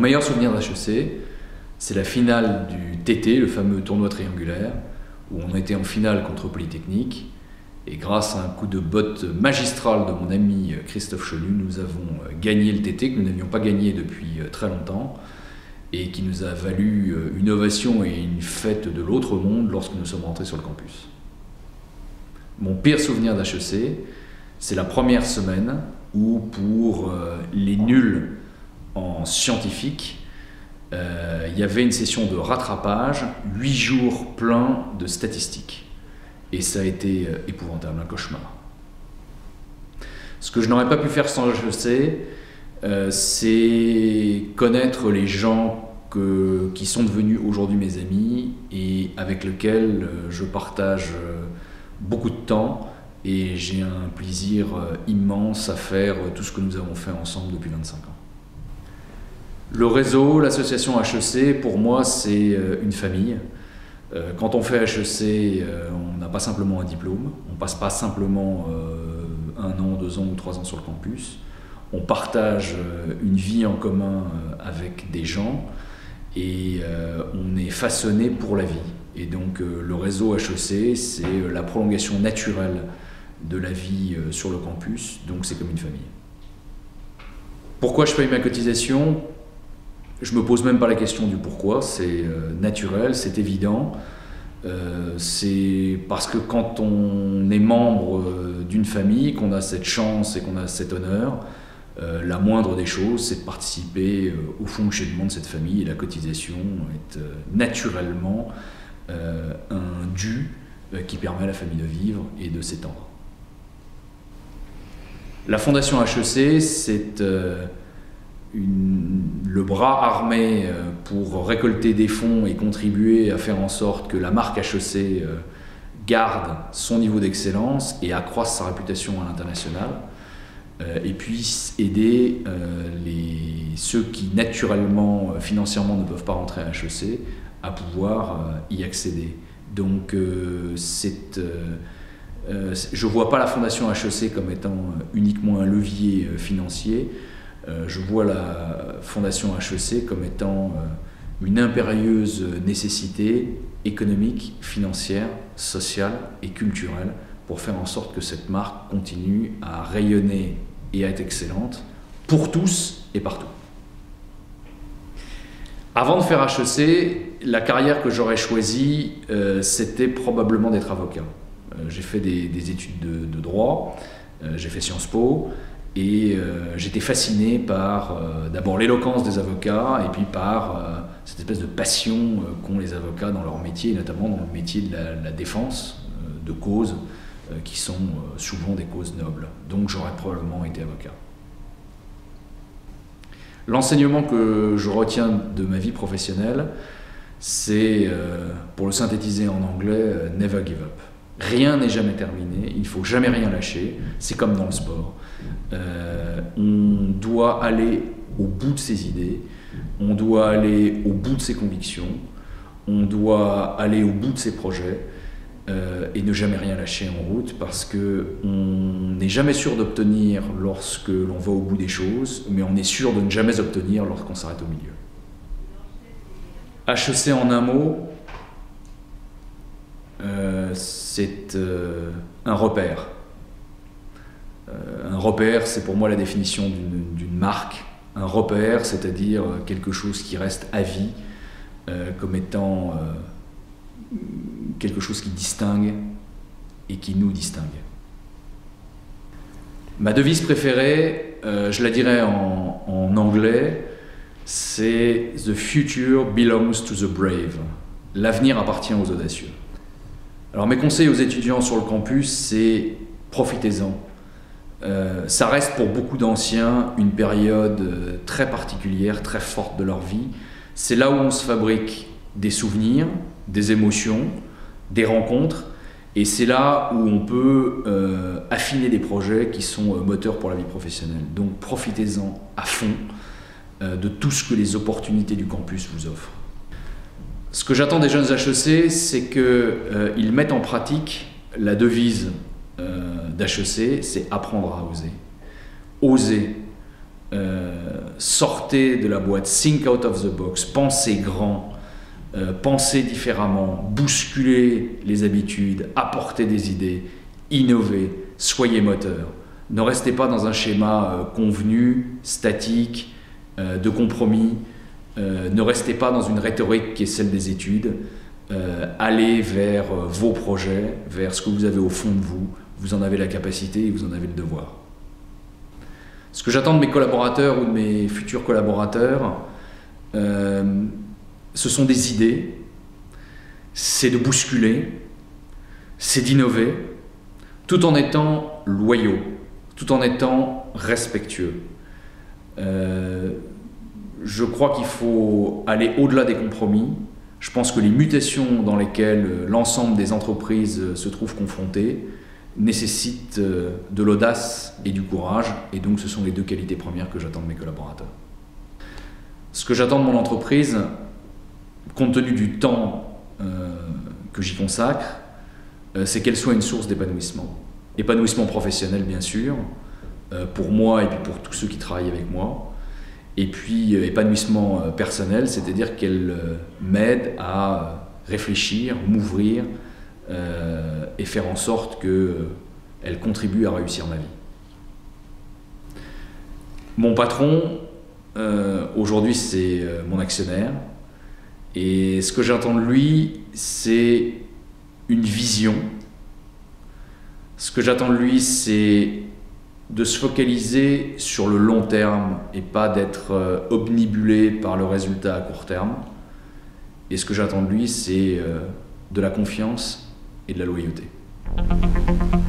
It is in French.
meilleur souvenir d'HEC, c'est la finale du TT, le fameux tournoi triangulaire, où on était en finale contre Polytechnique. Et grâce à un coup de botte magistral de mon ami Christophe Chenu, nous avons gagné le TT, que nous n'avions pas gagné depuis très longtemps, et qui nous a valu une ovation et une fête de l'autre monde lorsque nous sommes rentrés sur le campus. Mon pire souvenir d'HEC, c'est la première semaine où, pour les nuls en scientifique, il y avait une session de rattrapage, 8 jours pleins de statistiques. Et ça a été épouvantable, un cauchemar. Ce que je n'aurais pas pu faire sans HEC, c'est connaître les gens qui sont devenus aujourd'hui mes amis et avec lesquels je partage beaucoup de temps, et j'ai un plaisir immense à faire tout ce que nous avons fait ensemble depuis 25 ans. Le réseau, l'association HEC, pour moi, c'est une famille. Quand on fait HEC, on n'a pas simplement un diplôme, on ne passe pas simplement 1 an, 2 ans ou 3 ans sur le campus. On partage une vie en commun avec des gens et on est façonné pour la vie. Et donc le réseau HEC, c'est la prolongation naturelle de la vie sur le campus, donc c'est comme une famille. Pourquoi je paye ma cotisation ? Je ne me pose même pas la question du pourquoi, c'est naturel, c'est évident. C'est parce que quand on est membre d'une famille, qu'on a cette chance et qu'on a cet honneur, la moindre des choses, c'est de participer au fonctionnement de cette famille, et la cotisation est naturellement un dû qui permet à la famille de vivre et de s'étendre. La Fondation HEC, c'est le bras armé pour récolter des fonds et contribuer à faire en sorte que la marque HEC garde son niveau d'excellence et accroisse sa réputation à l'international, et puisse aider ceux qui naturellement, financièrement ne peuvent pas rentrer à HEC à pouvoir y accéder. Donc je ne vois pas la Fondation HEC comme étant uniquement un levier financier. Je vois la Fondation HEC comme étant une impérieuse nécessité économique, financière, sociale et culturelle pour faire en sorte que cette marque continue à rayonner et à être excellente pour tous et partout. Avant de faire HEC, la carrière que j'aurais choisie, c'était probablement d'être avocat. J'ai fait des études de droit, j'ai fait Sciences Po, et j'étais fasciné par d'abord l'éloquence des avocats et puis par cette espèce de passion qu'ont les avocats dans leur métier, et notamment dans le métier de la défense de causes qui sont souvent des causes nobles. Donc j'aurais probablement été avocat. L'enseignement que je retiens de ma vie professionnelle, c'est, pour le synthétiser en anglais, never give up. Rien n'est jamais terminé, il ne faut jamais rien lâcher, c'est comme dans le sport. On doit aller au bout de ses idées, on doit aller au bout de ses convictions, on doit aller au bout de ses projets et ne jamais rien lâcher en route, parce qu'on n'est jamais sûr d'obtenir lorsque l'on va au bout des choses, mais on est sûr de ne jamais obtenir lorsqu'on s'arrête au milieu. HEC en un mot, c'est un repère. Un repère, c'est pour moi la définition d'une marque. Un repère, c'est-à-dire quelque chose qui reste à vie, comme étant quelque chose qui distingue et qui nous distingue. Ma devise préférée, je la dirais en anglais, c'est « The future belongs to the brave ». L'avenir appartient aux audacieux. Alors mes conseils aux étudiants sur le campus, c'est profitez-en. Ça reste pour beaucoup d'anciens une période très particulière, très forte de leur vie. C'est là où on se fabrique des souvenirs, des émotions, des rencontres, et c'est là où on peut affiner des projets qui sont moteurs pour la vie professionnelle. Donc profitez-en à fond de tout ce que les opportunités du campus vous offrent. Ce que j'attends des jeunes HEC, c'est qu'ils mettent en pratique la devise d'HEC, c'est apprendre à oser. Oser sortez de la boîte, think out of the box, pensez grand, pensez différemment, bousculez les habitudes, apportez des idées, innovez, soyez moteur. Ne restez pas dans un schéma convenu, statique, de compromis. Ne restez pas dans une rhétorique qui est celle des études. Allez vers vos projets, vers ce que vous avez au fond de vous. Vous en avez la capacité et vous en avez le devoir. Ce que j'attends de mes collaborateurs ou de mes futurs collaborateurs, ce sont des idées, c'est de bousculer, c'est d'innover, tout en étant loyaux, tout en étant respectueux. Je crois qu'il faut aller au-delà des compromis. Je pense que les mutations dans lesquelles l'ensemble des entreprises se trouvent confrontées nécessitent de l'audace et du courage, et donc ce sont les deux qualités premières que j'attends de mes collaborateurs. Ce que j'attends de mon entreprise, compte tenu du temps que j'y consacre, c'est qu'elle soit une source d'épanouissement. Épanouissement professionnel bien sûr, pour moi et puis pour tous ceux qui travaillent avec moi, et puis épanouissement personnel, c'est-à-dire qu'elle m'aide à réfléchir, m'ouvrir et faire en sorte qu'elle contribue à réussir ma vie. Mon patron, aujourd'hui c'est mon actionnaire, et ce que j'attends de lui, c'est une vision. Ce que j'attends de lui, c'est de se focaliser sur le long terme et pas d'être obnubilé par le résultat à court terme. Et ce que j'attends de lui, c'est de la confiance et de la loyauté.